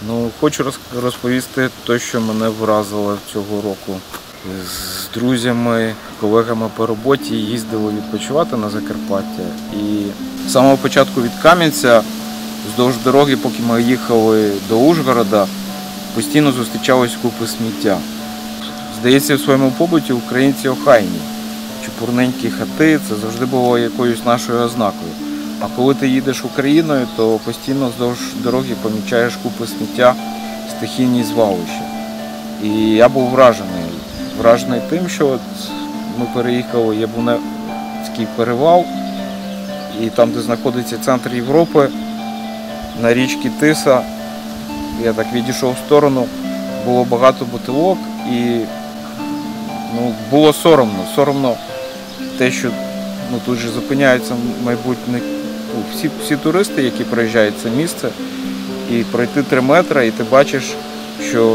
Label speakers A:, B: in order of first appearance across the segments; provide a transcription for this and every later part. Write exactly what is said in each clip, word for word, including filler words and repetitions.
A: Ну, хочу розповісти те, що мене вразило цього року. З друзями, колегами по роботі їздили відпочивати на Закарпаття. І з самого початку від Кам'янця, вздовж дороги, поки ми їхали до Ужгорода, постійно зустрічались купи сміття. Здається, в своєму побуті українці охайні. Чепурненькі хати – це завжди було якоюсь нашою ознакою. А коли ти їдеш Україною, то постійно вздовж дороги помічаєш купи сміття, стихійні звалища. І я був вражений. Вражений тим, що от ми переїхали в Яблуневський перевал, і там, де знаходиться центр Європи, на річці Тиса, я так відійшов в сторону, було багато бутилок, і ну, було соромно. Соромно те, що ну, тут же зупиняються, мабуть, не, ну, всі, всі туристи, які приїжджають в це місце, і пройти три метри, і ти бачиш, що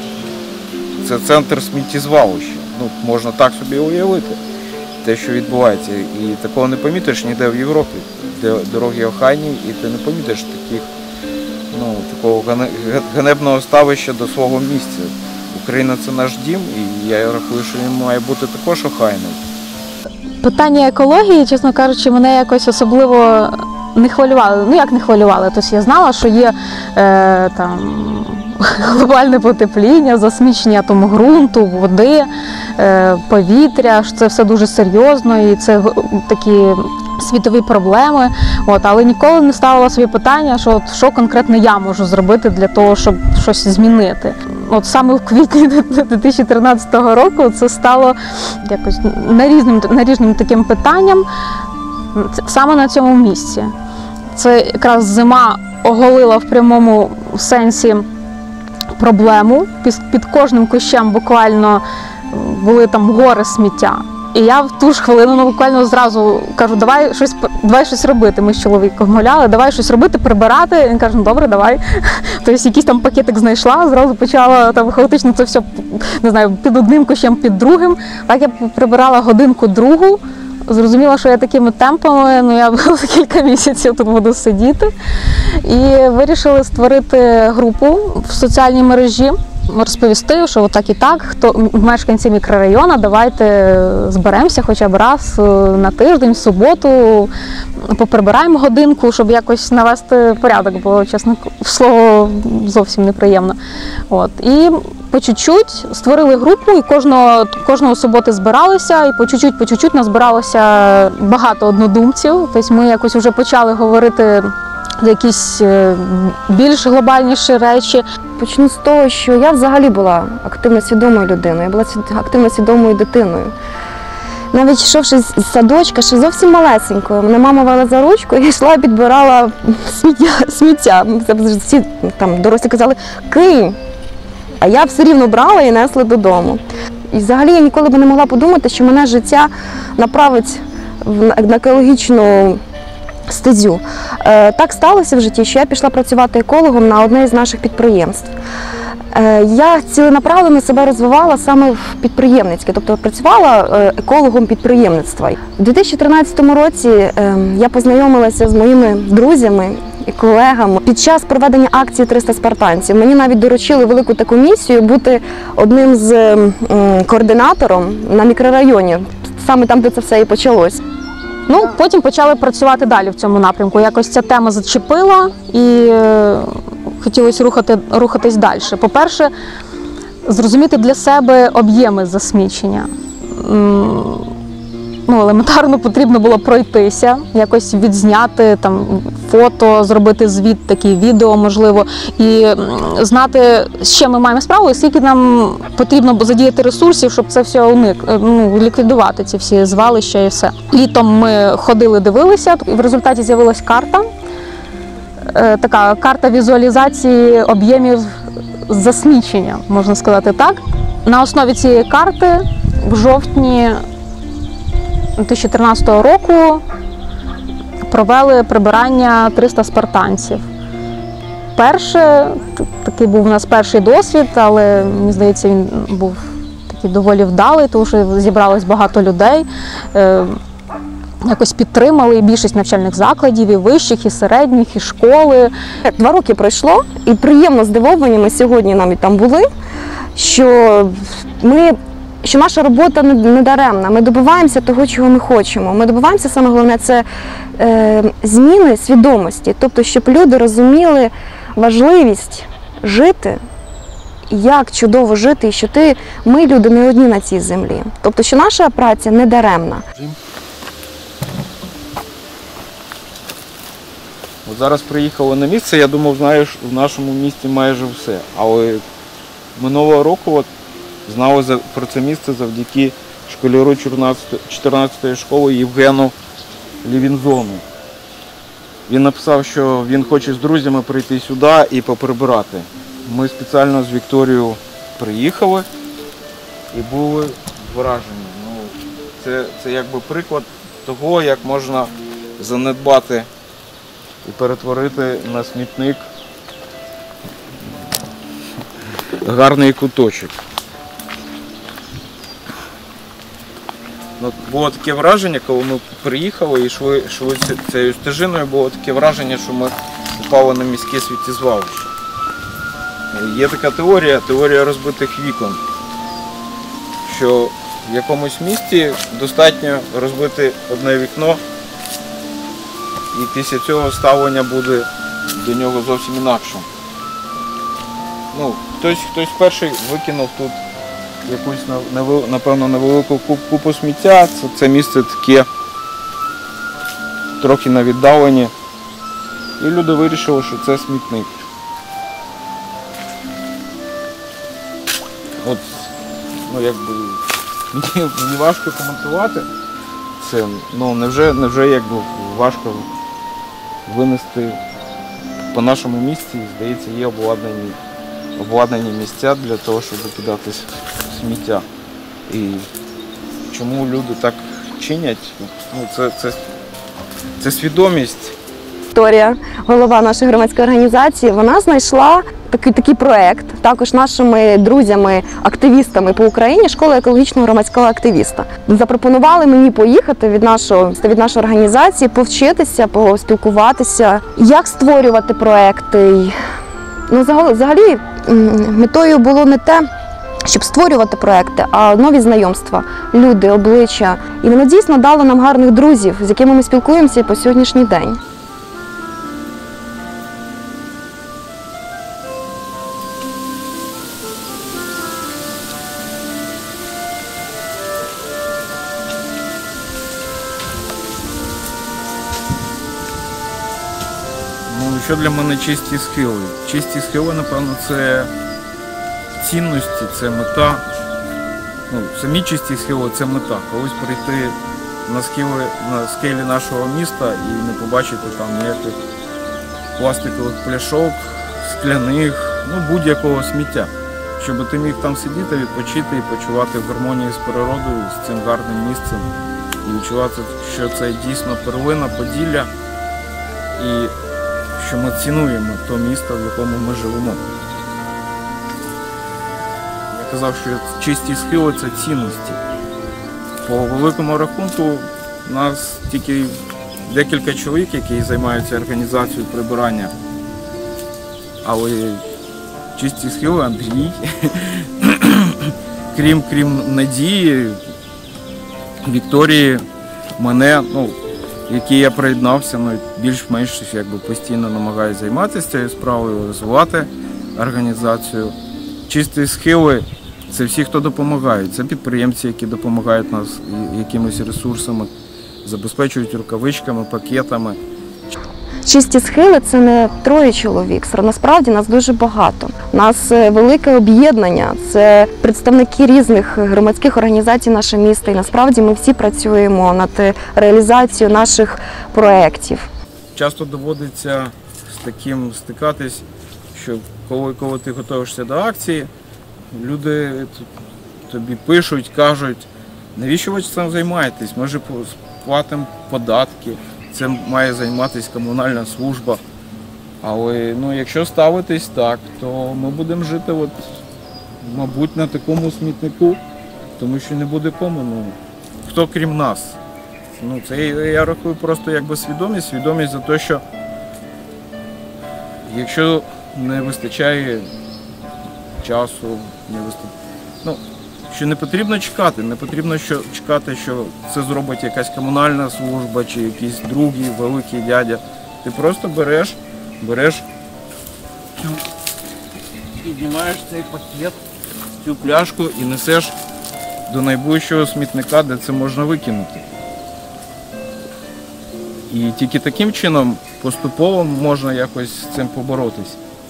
A: це центр сміттєзвалища. Ну, можна так собі уявити, те, що відбувається. І такого не помітиш ніде в Європі, де дороги охайні, і ти не помітиш таких, ну, такого ганебного ставища до свого місця. Україна – це наш дім, і я рахую, що він має бути також охайним.
B: Питання екології, чесно кажучи, мене якось особливо не хвилювало. Ну, як не хвилювало? Тобто я знала, що є е, там, глобальне потепління, засмічення тому ґрунту, води, е, повітря, що це все дуже серйозно і це такі світові проблеми. От, але ніколи не ставила собі питання, що, от, що конкретно я можу зробити для того, щоб щось змінити. От саме в квітні дві тисячі тринадцятого року це стало якось нарізним, наріжним таким питанням саме на цьому місці. Це якраз зима оголила в прямому сенсі проблему. Під, під кожним кущем буквально були там гори сміття. І я в ту ж хвилину ну, буквально зразу кажу, давай щось, давай щось робити. Ми з чоловіком гуляли, давай щось робити, прибирати. Він каже, ну добре, давай. Тобто якийсь там пакетик знайшла, зразу почала там хаотично це все, не знаю, під одним кущем, під другим. Так я прибирала годинку-другу. Зрозуміла, що я такими темпами, ну я кілька місяців тут буду сидіти. І вирішили створити групу в соціальній мережі, розповісти, що отак і так, хто мешканці мікрорайону, давайте зберемося хоча б раз на тиждень, в суботу, поприбираємо годинку, щоб якось навести порядок, бо, чесно слово, зовсім неприємно. От. І по чуть-чуть створили групу, і кожного, кожного суботи збиралися, і по чуть-чуть, по чуть-чуть назбиралося багато однодумців. Тобто ми якось вже почали говорити якісь більш глобальніші речі.
C: Почну з того, що я взагалі була активно свідомою людиною, я була активно свідомою дитиною. Навіть йшовши з садочка, ще зовсім малесенькою, мене мама вела за ручку і йшла і підбирала сміття. сміття. Всі там дорослі казали «кинь», а я все рівно брала і несла додому. І взагалі я ніколи б не могла подумати, що мене життя направить на екологічну стезю. Так сталося в житті, що я пішла працювати екологом на одне з наших підприємств. Я ціленаправленно себе розвивала саме в підприємницьке, тобто працювала екологом підприємництва. У дві тисячі тринадцятому році я познайомилася з моїми друзями і колегами. Під час проведення акції триста спартанців мені навіть доручили велику таку місію бути одним з координатором на мікрорайоні, саме там, де це все і почалось.
B: Ну, потім почали працювати далі в цьому напрямку. Якось ця тема зачепила і хотілося рухати, рухатись далі. По-перше, зрозуміти для себе об'єми засмічення. Ну, елементарно потрібно було пройтися, якось відзняти там, фото, зробити звіт, такі відео, можливо, і знати, з чим ми маємо справу, і скільки нам потрібно задіяти ресурсів, щоб це все уник, ну, ліквідувати, ці всі звалища і все. Літом ми ходили, дивилися, і в результаті з'явилась карта, така карта візуалізації об'ємів засмічення, можна сказати так. На основі цієї карти в жовтні дві тисячі тринадцятого року провели прибирання триста спартанців. Перше, такий був у нас перший досвід, але, мені здається, він був такий доволі вдалий, тому що зібралось багато людей. якось підтримали більшість навчальних закладів, і вищих, і середніх, і школи.
C: Два роки пройшло, і приємно здивовані ми сьогодні навіть там були, що ми, що наша робота не, не даремна. Ми добиваємося того, чого ми хочемо. Ми добиваємося, саме головне, це е, зміни свідомості, тобто, щоб люди розуміли важливість жити, як чудово жити, і що ти, ми, люди, не одні на цій землі. Тобто, що наша праця не даремна.
A: От зараз приїхали на місце, я думав, знаєш, в нашому місті майже все. Але минулого року от, знали за, про це місце завдяки школяру чотирнадцятої школи Євгену Лівінзону. Він написав, що він хоче з друзями прийти сюди і поприбирати. Ми спеціально з Вікторією приїхали і були вражені. Ну, це, це якби приклад того, як можна занедбати і перетворити на смітник гарний куточок. Ну, було таке враження, коли ми приїхали і йшли, йшли цією стежиною, було таке враження, що ми попали на міське сміттєзвалище. Є така теорія, теорія розбитих вікон, що в якомусь місті достатньо розбити одне вікно, і після цього ставлення буде до нього зовсім інакшим. Ну, хтось, хтось перший викинув тут якусь, напевно, невелику купу сміття. Це, це місце таке трохи на віддаленні. І люди вирішили, що це смітник. От, ну якби, мені, мені важко коментувати це. Ну, невже, невже якби важко винести по нашому місті, здається, є обладнані, обладнані місця для того, щоб викидати сміття. І чому люди так чинять? Ну, це, це, це свідомість.
C: Вікторія, голова нашої громадської організації, вона знайшла такий, такий проєкт, також нашими друзями, активістами по Україні, школа екологічного громадського активіста. Запропонували мені поїхати від, нашого, від нашої організації, повчитися, поспілкуватися, як створювати проєкти. Ну, взагалі, метою було не те, щоб створювати проекти, а нові знайомства, люди, обличчя. І воно дійсно дало нам гарних друзів, з якими ми спілкуємося і по сьогоднішній день.
A: Ну, що для мене чисті схили? Чисті схили, напевно, це цінності, це мета. Ну, самі чисті схили – це мета. Колись прийти на схили, на скелі нашого міста і не побачити там ніяких пластикових пляшок, скляних, ну будь-якого сміття. Щоб ти міг там сидіти, відпочити і почувати в гармонії з природою, з цим гарним місцем. І відчувати, що це дійсно перлина, Поділля. І що ми цінуємо те місто, в якому ми живемо. Я казав, що чисті схили – це цінності. По великому рахунку у нас тільки декілька чоловік, які займаються організацією прибирання. Але чисті схили – Андрій, крім, крім Надії, Вікторії, мене, ну, який я приєднався, ну, більш-менш якби постійно намагаюся займатися цією справою, розвивати організацію. Чисті схили – це всі, хто допомагає. Це підприємці, які допомагають нас якимись ресурсами, забезпечують рукавичками, пакетами.
C: Чисті схили – це не троє чоловік, насправді нас дуже багато. У нас велике об'єднання, це представники різних громадських організацій нашого міста. І насправді ми всі працюємо над реалізацією наших проєктів.
A: Часто доводиться з таким стикатись, що коли, коли ти готуєшся до акції, люди тобі пишуть, кажуть, навіщо ви цим займаєтесь, ми ж платимо податки. Це має займатися комунальна служба. Але ну, якщо ставитись так, то ми будемо жити, от, мабуть, на такому смітнику, тому що не буде кому. Ну, хто крім нас Ну, це я рахую просто якби свідомість, свідомість за те, що якщо не вистачає часу, не вистачає, ну, що не потрібно чекати, не потрібно що, чекати, що це зробить якась комунальна служба чи якийсь другий великий дядя. Ти просто береш, береш, цю, піднімаєш цей пакет, цю пляшку і несеш до найближчого смітника, де це можна викинути. І тільки таким чином поступово можна якось з цим поборотись.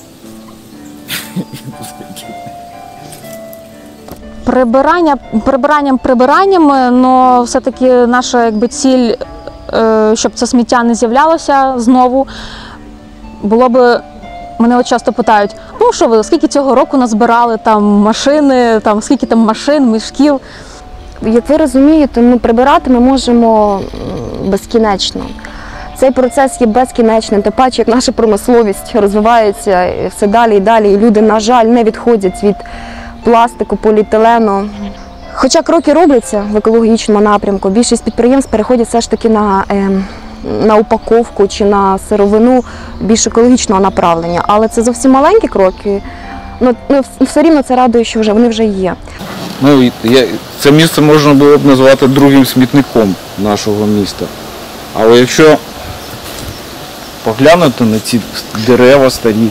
B: Прибирання, прибиранням прибиранням, але все-таки наша якби, ціль, е, щоб це сміття не з'являлося знову, було би, мене от часто питають, ну що ви, скільки цього року назбирали там машини, там, скільки там машин, мішків.
C: Як ви розумієте, ну, прибирати ми можемо безкінечно. Цей процес є безкінечним, тим паче, як наша промисловість розвивається все далі і далі, і люди, на жаль, не відходять від пластику, поліетилену. Хоча кроки робляться в екологічному напрямку, більшість підприємств переходять все ж таки на, е, на упаковку чи на сировину більш екологічного направлення. Але це зовсім маленькі кроки, ну, ну все рівно це радує, що вже, вони вже є.
A: Ну, я, це місце можна було б назвати другим смітником нашого міста. Але якщо поглянути на ці дерева старі,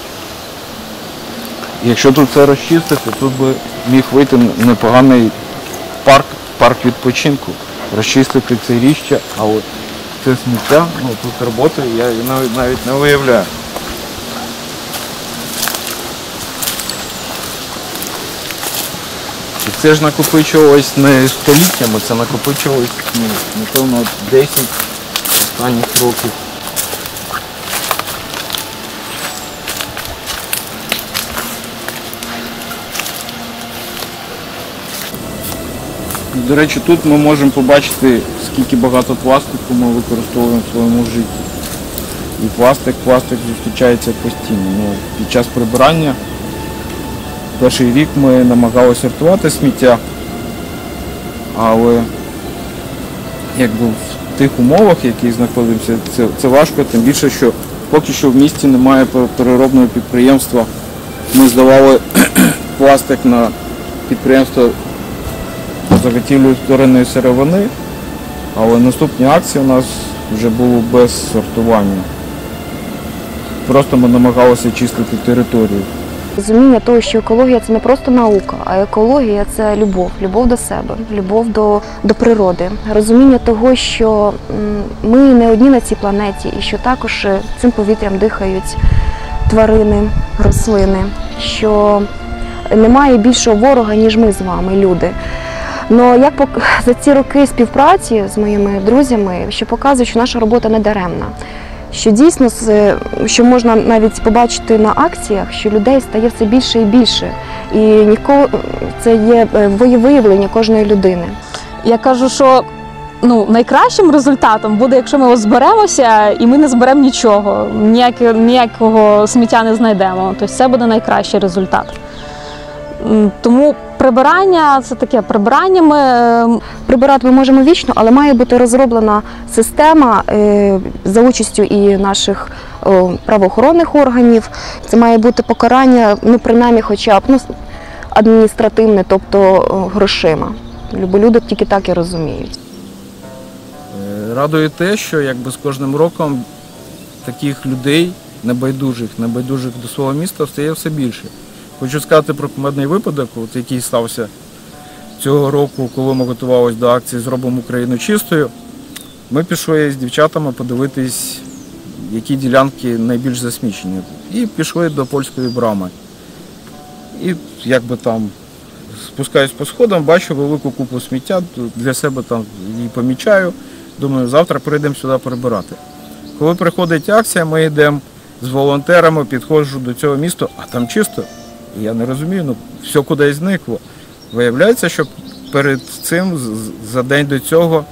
A: якщо тут все розчистити, тут би міг вийти непоганий парк, парк відпочинку, розчистити це річчя, але це сміття, ну тут роботи, я навіть, навіть не уявляю. І це ж накопичувалось не століттями, це накопичувалось, ну, напевно, десять останніх років. До речі, тут ми можемо побачити, скільки багато пластику ми використовуємо в своєму житті. І пластик, пластик зустрічається постійно. Ну, під час прибирання перший рік ми намагалися сортувати сміття, але якби в тих умовах, в яких знаходимося, це, це важко, тим більше, що поки що в місті немає переробного підприємства. Ми здавали пластик на підприємство по заготівлю вторинної сировини, але наступні акції у нас вже були без сортування. Просто ми намагалися чистити територію.
C: Розуміння того, що екологія – це не просто наука, а екологія – це любов, любов до себе, любов до, до природи. Розуміння того, що ми не одні на цій планеті і що також цим повітрям дихають тварини, рослини, що немає більшого ворога, ніж ми з вами, люди. Но як за ці роки співпраці з моїми друзями, що показує, що наша робота не даремна. Що дійсно, що можна навіть побачити на акціях, що людей стає все більше і більше. І ніколи це є виявлення кожної людини.
B: Я кажу, що ну, найкращим результатом буде, якщо ми зберемося і ми не зберемо нічого, ніякого, ніякого сміття не знайдемо. Тобто це буде найкращий результат. Тому прибирання – це таке прибирання. Ми...
C: Прибирати ми можемо вічно, але має бути розроблена система е, за участю і наших о, правоохоронних органів. Це має бути покарання, ну принаймні хоча б ну, адміністративне, тобто о, грошима. Бо люди тільки так і розуміють.
A: Радує те, що якби з кожним роком таких людей, небайдужих, небайдужих до свого міста, стає все більше. Хочу сказати про кумедний випадок, от який стався цього року, коли ми готувалися до акції «Зробимо Україну чистою». Ми пішли з дівчатами подивитись, які ділянки найбільш засмічені. І пішли до польської брами. І якби там спускаюсь по сходам, бачу велику купу сміття, для себе там її помічаю. Думаю, завтра прийдемо сюди прибирати. Коли приходить акція, ми йдемо з волонтерами, підходжу до цього міста, а там чисто. І я не розумію, ну все кудись зникло. Виявляється, що перед цим, за день до цього,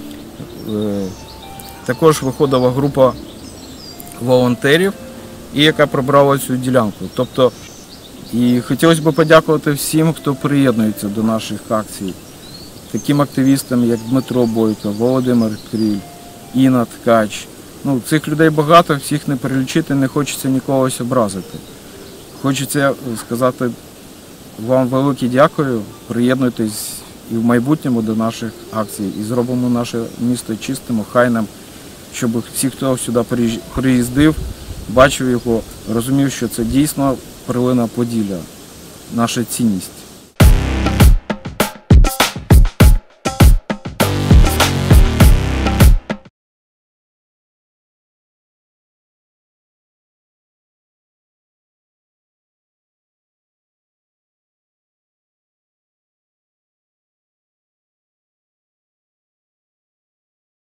A: також виходила група волонтерів, і яка прибрала цю ділянку. Тобто, і хотілося б подякувати всім, хто приєднується до наших акцій. таким активістам, як Дмитро Бойко, Володимир Кріль, Інна Ткач. Ну, цих людей багато, всіх не перелічити, не хочеться нікого образити. Хочеться сказати вам велике дякую, приєднуйтесь і в майбутньому до наших акцій і зробимо наше місто чистим, охайним, щоб всі, хто сюди приїздив, бачив його, розумів, що це дійсно перлина Поділля, наша цінність.